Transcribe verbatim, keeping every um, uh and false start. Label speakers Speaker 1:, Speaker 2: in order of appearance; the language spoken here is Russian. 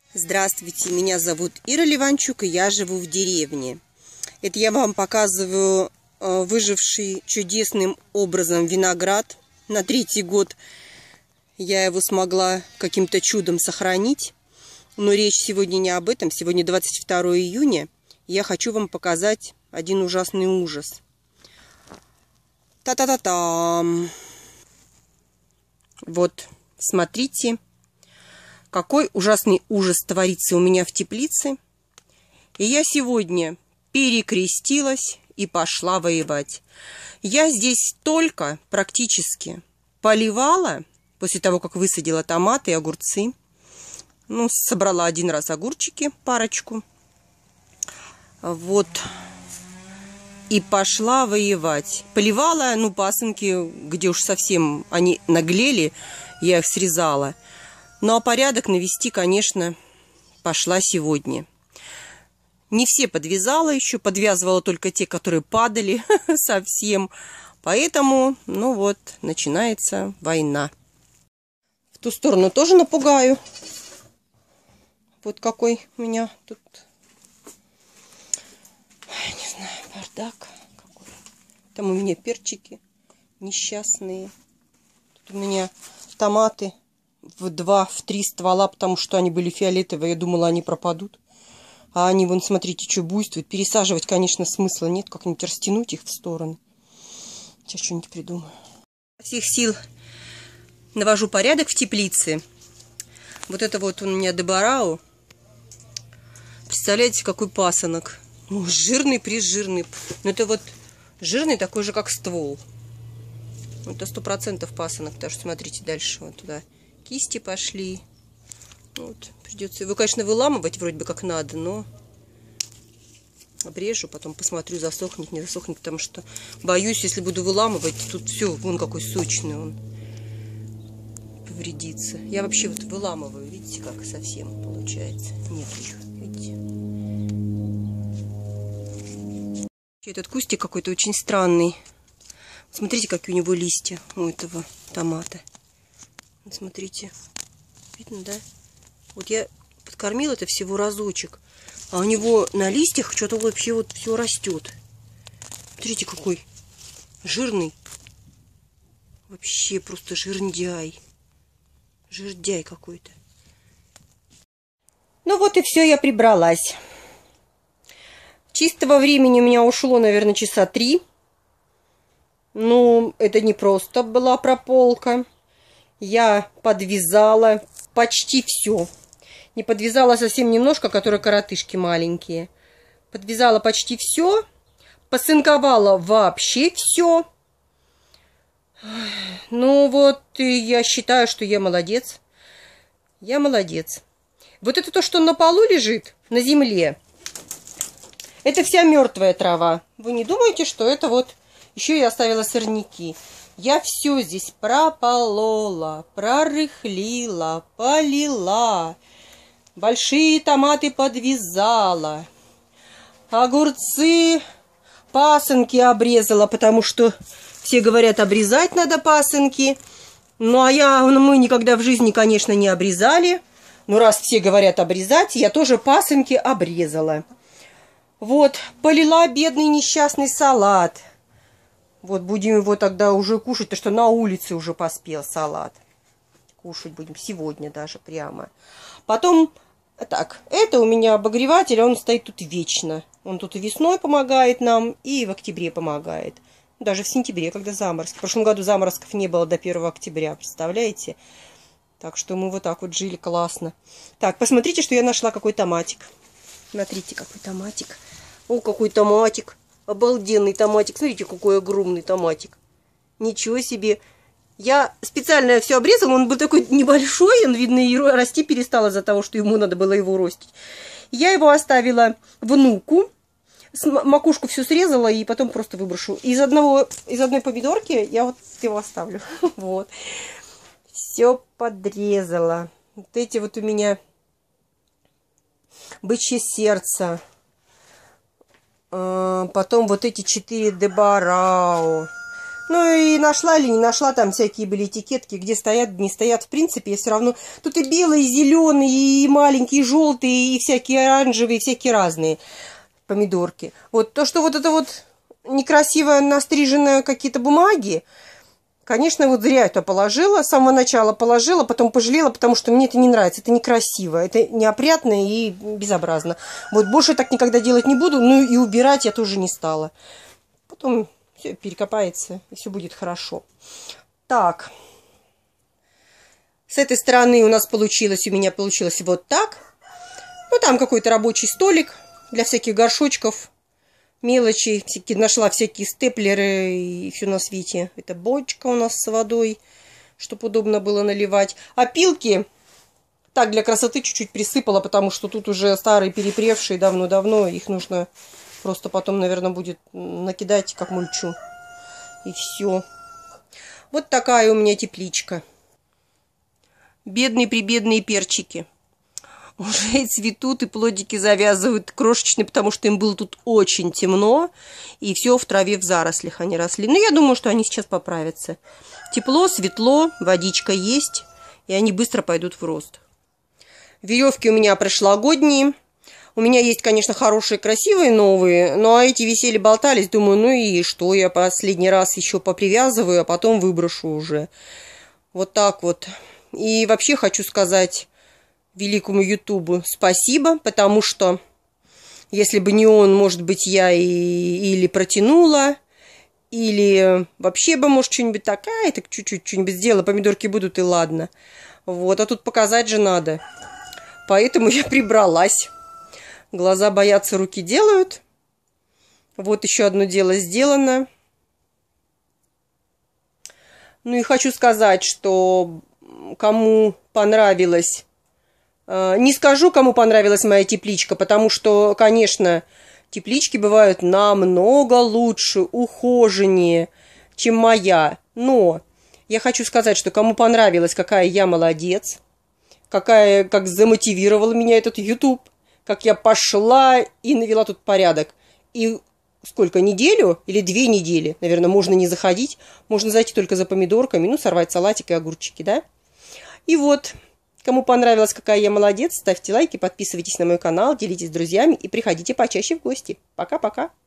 Speaker 1: Здравствуйте, меня зовут Ира Ливанчук, и я живу в деревне. Это я вам показываю выживший чудесным образом виноград. На третий год я его смогла каким-то чудом сохранить. Но речь сегодня не об этом. Сегодня двадцать второе июня. Я хочу вам показать один ужасный ужас. Та-та-та-там! Вот, смотрите. Какой ужасный ужас творится у меня в теплице. И я сегодня перекрестилась и пошла воевать. Я здесь только практически поливала, после того, как высадила томаты и огурцы. Ну, собрала один раз огурчики, парочку. Вот. И пошла воевать. Поливала, ну, пасынки, где уж совсем они наглели, я их срезала. Ну, а порядок навести, конечно, пошла сегодня. Не все подвязала еще, подвязывала только те, которые падали совсем. Поэтому, ну вот, начинается война. В ту сторону тоже напугаю. Вот какой у меня тут, не знаю, бардак какой. Там у меня перчики несчастные. Тут у меня томаты. В два, в три ствола, потому что они были фиолетовые. Я думала, они пропадут. А они, вон, смотрите, что буйствуют. Пересаживать, конечно, смысла нет. Как-нибудь растянуть их в стороны. Сейчас что-нибудь придумаю. Со всех сил навожу порядок в теплице. Вот это вот у меня дебарау. Представляете, какой пасынок. Ну, жирный-прижирный. Но это вот жирный такой же, как ствол. Это сто процентов пасынок. Потому что, смотрите, дальше вот туда кисти пошли. Вот, придется его, конечно, выламывать вроде бы как надо, но обрежу, потом посмотрю, засохнет, не засохнет, потому что боюсь, если буду выламывать, тут все, вон какой сочный он, повредится. Я вообще вот выламываю, видите, как совсем получается. Нет их, видите. Этот кустик какой-то очень странный. Смотрите, какие у него листья у этого томата. Смотрите, видно, да? Вот я подкормила это всего разочек, а у него на листьях что-то вообще вот все растет. Смотрите, какой жирный. Вообще просто жирндяй. Жирдяй какой-то. Ну вот и все, я прибралась. Чистого времени у меня ушло, наверное, часа три. Ну, это не просто была прополка. Я подвязала почти все. Не подвязала совсем немножко, которые коротышки маленькие. Подвязала почти все. Посынковала вообще все. Ну вот, и я считаю, что я молодец. Я молодец. Вот это то, что на полу лежит, на земле. Это вся мертвая трава. Вы не думаете, что это вот... Еще я оставила сорняки. Я все здесь прополола, прорыхлила, полила, большие томаты подвязала, огурцы, пасынки обрезала, потому что все говорят, обрезать надо пасынки. Ну, а я, ну, мы никогда в жизни, конечно, не обрезали. Но раз все говорят обрезать, я тоже пасынки обрезала. Вот, полила бедный несчастный салат. Вот будем его тогда уже кушать, потому что на улице уже поспел салат. Кушать будем сегодня даже прямо. Потом, так, это у меня обогреватель, он стоит тут вечно. Он тут и весной помогает нам, и в октябре помогает. Даже в сентябре, когда заморозки. В прошлом году заморозков не было до первого октября, представляете? Так что мы вот так вот жили классно. Так, посмотрите, что я нашла, какой томатик. Смотрите, какой томатик. О, какой томатик. Обалденный томатик. Смотрите, какой огромный томатик. Ничего себе. Я специально все обрезала. Он был такой небольшой. Он, видно, и расти перестал из-за того, что ему надо было его ростить. Я его оставила внуку. Макушку всю срезала и потом просто выброшу. Из, одного, из одной помидорки я вот его оставлю. Вот. Все подрезала. Вот эти вот у меня бычье сердце. Потом вот эти четыре дебарау. Ну и нашла или не нашла, там всякие были этикетки, где стоят, не стоят. В принципе, я все равно... Тут и белые, и зеленые, и маленькие, и желтые, и всякие оранжевые, и всякие разные помидорки. Вот то, что вот это вот некрасиво настриженные какие-то бумаги, конечно, вот зря это положила. С самого начала положила, потом пожалела, потому что мне это не нравится. Это некрасиво, это неопрятно и безобразно. Вот больше так никогда делать не буду, ну и убирать я тоже не стала. Потом... Все перекопается, и все будет хорошо. Так. С этой стороны у нас получилось, у меня получилось вот так. Ну, там какой-то рабочий столик для всяких горшочков, мелочи. Всякие, нашла всякие степлеры и все на свете. Это бочка у нас с водой, чтобы удобно было наливать. А пилки так для красоты чуть-чуть присыпала, потому что тут уже старые, перепревшие давно-давно. Их нужно... Просто потом, наверное, будет накидать как мульчу. И все. Вот такая у меня тепличка. Бедные-прибедные перчики. Уже и цветут, и плодики завязывают крошечные, потому что им было тут очень темно. И все в траве, в зарослях они росли. Но я думаю, что они сейчас поправятся. Тепло, светло, водичка есть. И они быстро пойдут в рост. Веревки у меня прошлогодние. У меня есть, конечно, хорошие, красивые новые, но эти висели, болтались. Думаю, ну и что, я последний раз еще попривязываю, а потом выброшу уже. Вот так вот. И вообще хочу сказать великому Ютубу спасибо, потому что если бы не он, может быть, я и или протянула, или вообще бы, может, что-нибудь такая, так чуть-чуть что-нибудь сделала, помидорки будут и ладно. Вот, а тут показать же надо. Поэтому я прибралась. Глаза боятся, руки делают. Вот еще одно дело сделано. Ну и хочу сказать, что кому понравилось... Не скажу, кому понравилась моя тепличка, потому что, конечно, теплички бывают намного лучше, ухоженнее, чем моя. Но я хочу сказать, что кому понравилось, какая я молодец, какая, как замотивировал меня этот YouTube, как я пошла и навела тут порядок. И сколько, неделю или две недели, наверное, можно не заходить. Можно зайти только за помидорками, ну, сорвать салатик и огурчики, да? И вот, кому понравилось, какая я молодец, ставьте лайки, подписывайтесь на мой канал, делитесь с друзьями и приходите почаще в гости. Пока-пока.